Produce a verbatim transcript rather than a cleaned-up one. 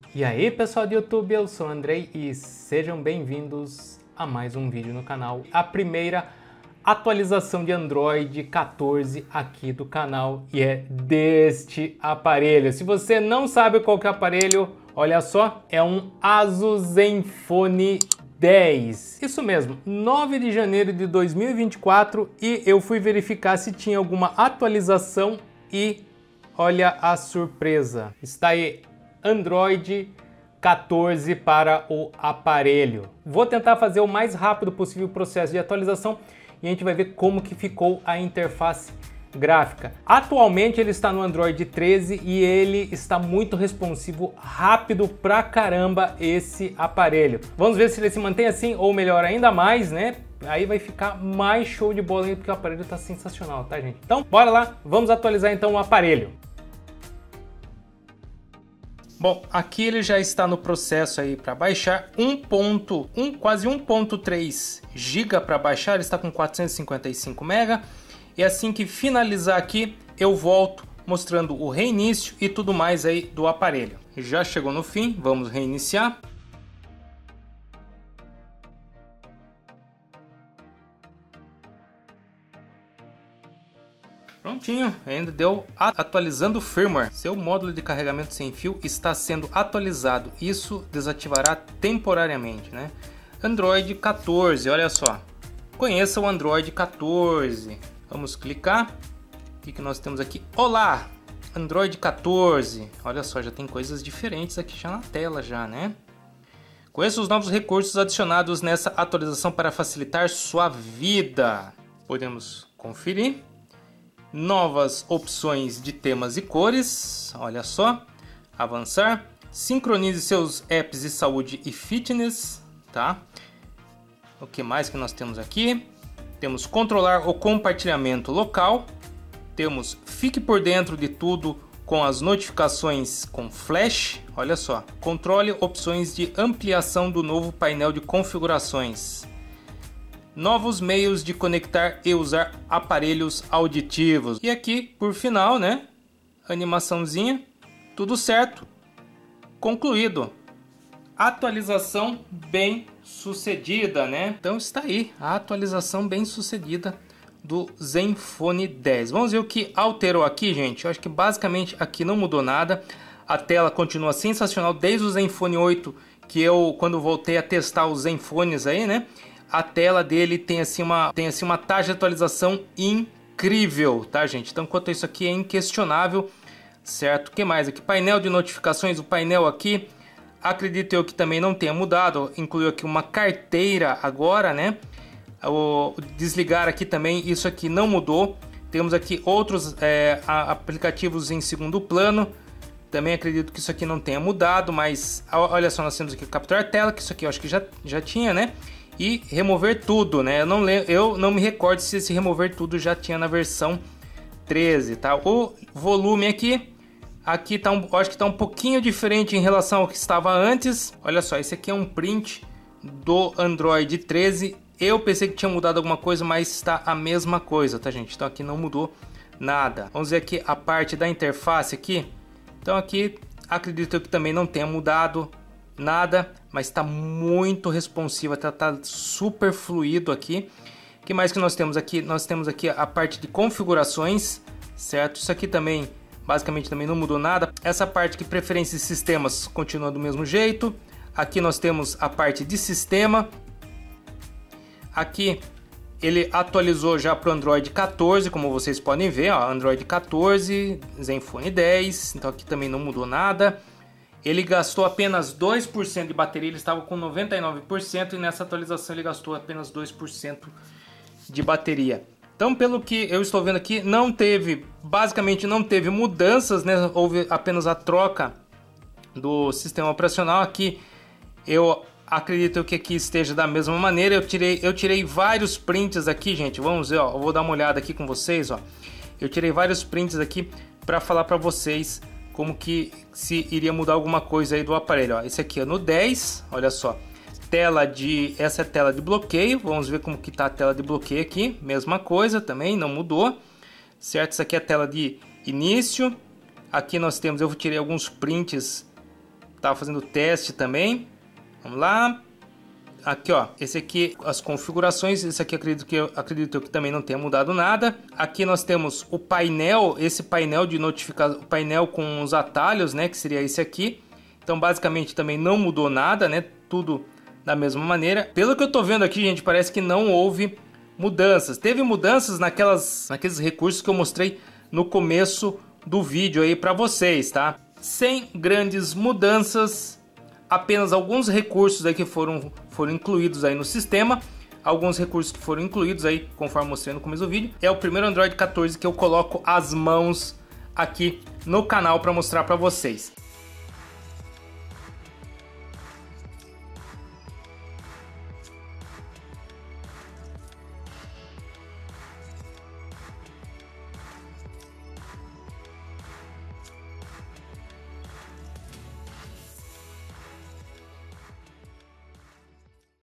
E aí pessoal do YouTube, eu sou o Andrei e sejam bem-vindos a mais um vídeo no canal. A primeira atualização de Android quatorze aqui do canal e é deste aparelho. Se você não sabe qual que é o aparelho, olha só, é um Asus Zenfone dez. Isso mesmo, nove de janeiro de dois mil e vinte e quatro e eu fui verificar se tinha alguma atualização e olha a surpresa. Está aí Android quatorze para o aparelho. Vou tentar fazer o mais rápido possível o processo de atualização e a gente vai ver como que ficou a interface gráfica. Atualmente ele está no Android treze e ele está muito responsivo, rápido pra caramba esse aparelho. Vamos ver se ele se mantém assim ou melhor ainda mais, né? Aí vai ficar mais show de bola ainda porque o aparelho está sensacional, tá gente? Então bora lá, vamos atualizar então o aparelho. Bom, aqui ele já está no processo aí para baixar um ponto um, quase um ponto três giga para baixar, ele está com quatrocentos e cinquenta e cinco mega. E assim que finalizar aqui, eu volto mostrando o reinício e tudo mais aí do aparelho. Já chegou no fim, vamos reiniciar. Prontinho, ainda deu atualizando o firmware. Seu módulo de carregamento sem fio está sendo atualizado. Isso desativará temporariamente, né? Android quatorze, olha só. Conheça o Android quatorze. Vamos clicar. O que que nós temos aqui? Olá, Android quatorze. Olha só, já tem coisas diferentes aqui já na tela já, né? Conheça os novos recursos adicionados nessa atualização para facilitar sua vida. Podemos conferir. Novas opções de temas e cores, olha só, avançar, sincronize seus apps de saúde e fitness, tá? O que mais que nós temos aqui? Temos controlar o compartilhamento local, temos fique por dentro de tudo com as notificações com flash, olha só, controle opções de ampliação do novo painel de configurações. Novos meios de conectar e usar aparelhos auditivos. E aqui, por final, né? Animaçãozinha. Tudo certo. Concluído. Atualização bem sucedida, né? Então está aí a atualização bem sucedida do Zenfone dez. Vamos ver o que alterou aqui, gente. Eu acho que basicamente aqui não mudou nada. A tela continua sensacional desde o Zenfone oito, que eu, quando voltei a testar os Zenfones aí, né? A tela dele tem assim uma tem assim uma taxa de atualização incrível, tá gente? Então quanto a isso aqui é inquestionável, certo? O que mais aqui? Painel de notificações, o painel aqui, acredito eu que também não tenha mudado, incluiu aqui uma carteira agora, né? O desligar aqui também, isso aqui não mudou. Temos aqui outros é, aplicativos em segundo plano, também acredito que isso aqui não tenha mudado, mas olha só, nós temos aqui capturar tela, que isso aqui eu acho que já, já tinha, né? E remover tudo, né? Eu não, eu não me recordo se esse remover tudo já tinha na versão treze, tá? O volume aqui, aqui tá um, acho que tá um pouquinho diferente em relação ao que estava antes. Olha só, esse aqui é um print do Android treze. Eu pensei que tinha mudado alguma coisa, mas está a mesma coisa, tá gente? Então aqui não mudou nada. Vamos ver aqui a parte da interface aqui. Então aqui acredito que também não tenha mudado nada, mas está muito responsiva, tá, tá super fluido aqui. O que mais que nós temos aqui? Nós temos aqui a parte de configurações, certo? Isso aqui também, basicamente também não mudou nada. Essa parte de preferências de sistemas continua do mesmo jeito. Aqui nós temos a parte de sistema. Aqui ele atualizou já para o Android quatorze, como vocês podem ver, ó, Android quatorze, Zenfone dez, então aqui também não mudou nada. Ele gastou apenas dois por cento de bateria, ele estava com noventa e nove por cento e nessa atualização ele gastou apenas dois por cento de bateria. Então, pelo que eu estou vendo aqui, não teve, basicamente não teve mudanças, né? Houve apenas a troca do sistema operacional. Aqui eu acredito que aqui esteja da mesma maneira. Eu tirei, eu tirei vários prints aqui, gente. Vamos ver, ó, eu vou dar uma olhada aqui com vocês, ó. Eu tirei vários prints aqui para falar para vocês como que se iria mudar alguma coisa aí do aparelho, ó. Esse aqui é no dez, olha só. Tela de, essa é a tela de bloqueio. Vamos ver como que tá a tela de bloqueio aqui. Mesma coisa também, não mudou. Certo? Isso aqui é a tela de início. Aqui nós temos, eu tirei alguns prints Tava fazendo teste também. Vamos lá. Aqui, ó, esse aqui, as configurações, esse aqui acredito que, eu, acredito eu que também não tenha mudado nada. Aqui nós temos o painel, esse painel de notificação, o painel com os atalhos, né, que seria esse aqui. Então, basicamente, também não mudou nada, né, tudo da mesma maneira. Pelo que eu tô vendo aqui, gente, parece que não houve mudanças. Teve mudanças naquelas, naqueles recursos que eu mostrei no começo do vídeo aí para vocês, tá? Sem grandes mudanças. Apenas alguns recursos aí que foram, foram incluídos aí no sistema. Alguns recursos que foram incluídos aí, conforme mostrei no começo do vídeo. É o primeiro Android quatorze que eu coloco as mãos aqui no canal para mostrar para vocês.